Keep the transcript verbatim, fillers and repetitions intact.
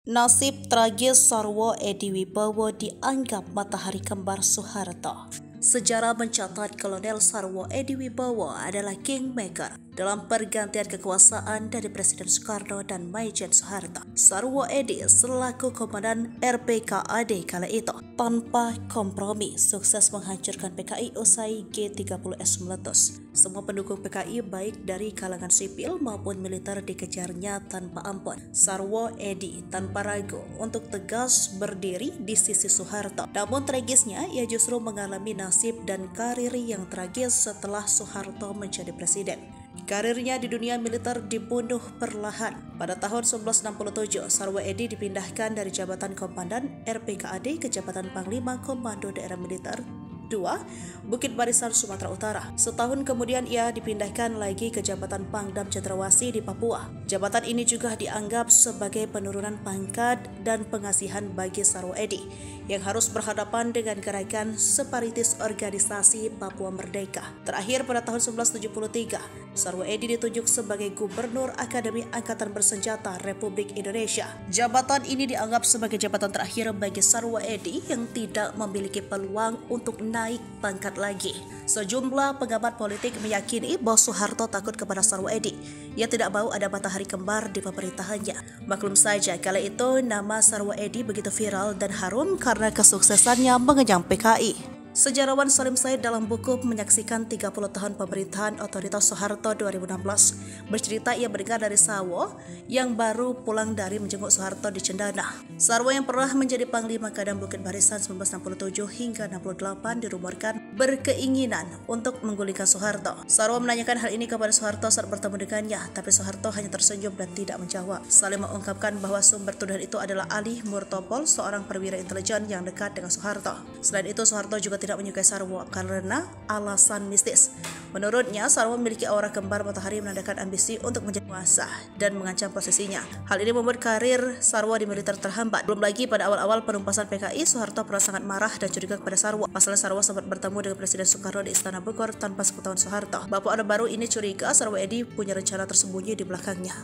Nasib tragis Sarwo Edi Wibowo dianggap matahari kembar Soeharto. Sejarah mencatat Kolonel Sarwo Edi Wibowo adalah kingmaker dalam pergantian kekuasaan dari Presiden Soekarno dan Maijen Soeharto. Sarwo Edi selaku Komandan R P K A D kala itu tanpa kompromi sukses menghancurkan P K I usai G tiga puluh S meletus. Semua pendukung P K I baik dari kalangan sipil maupun militer dikejarnya tanpa ampun. Sarwo Edi tanpa ragu untuk tegas berdiri di sisi Soeharto. Namun tragisnya ia justru mengalami nasib dan karir yang tragis setelah Soeharto menjadi presiden. Karirnya di dunia militer dibunuh perlahan. Pada tahun seribu sembilan ratus enam puluh tujuh, Sarwo Edi dipindahkan dari jabatan Komandan R P K A D ke jabatan Panglima Komando Daerah Militer dua, Bukit Barisan, Sumatera Utara. Setahun kemudian ia dipindahkan lagi ke jabatan Pangdam Cendrawasih di Papua. Jabatan ini juga dianggap sebagai penurunan pangkat dan pengasihan bagi Sarwo Edi yang harus berhadapan dengan gerakan separatis organisasi Papua Merdeka. Terakhir pada tahun seribu sembilan ratus tujuh puluh tiga, Sarwo Edi ditunjuk sebagai Gubernur Akademi Angkatan Bersenjata Republik Indonesia. Jabatan ini dianggap sebagai jabatan terakhir bagi Sarwo Edi yang tidak memiliki peluang untuk naik pangkat lagi. Sejumlah pengamat politik meyakini bahwa Soeharto takut kepada Sarwo Edi. Ia tidak mau ada matahari kembar di pemerintahannya. Maklum saja kala itu nama Sarwo Edi begitu viral dan harum karena kesuksesannya mengenyam P K I. Sejarawan Salim Said dalam buku menyaksikan tiga puluh tahun pemerintahan otoritas Soeharto dua ribu enam belas bercerita ia mendengar dari Sarwo yang baru pulang dari menjenguk Soeharto di Cendana. Sarwo yang pernah menjadi Panglima Kadam Bukit Barisan seribu sembilan ratus enam puluh tujuh hingga enam puluh delapan dirumorkan berkeinginan untuk menggulingkan Soeharto. Sarwo menanyakan hal ini kepada Soeharto saat bertemu dengannya, tapi Soeharto hanya tersenyum dan tidak menjawab. Salim mengungkapkan bahwa sumber tuduhan itu adalah Ali Murtopol, seorang perwira intelijen yang dekat dengan Soeharto. Selain itu, Soeharto juga tidak tidak menyukai Sarwo karena alasan mistis. Menurutnya, Sarwo memiliki aura kembar matahari menandakan ambisi untuk menjadi penguasa dan mengancam posisinya. Hal ini membuat karir Sarwo di militer terhambat. Belum lagi pada awal-awal penumpasan P K I, Soeharto pernah sangat marah dan curiga kepada Sarwo. Pasalnya Sarwo sempat bertemu dengan Presiden Soekarno di Istana Bogor tanpa sepengetahuan Soeharto. Bapak Orde Baru ini curiga Sarwo Edi punya rencana tersembunyi di belakangnya.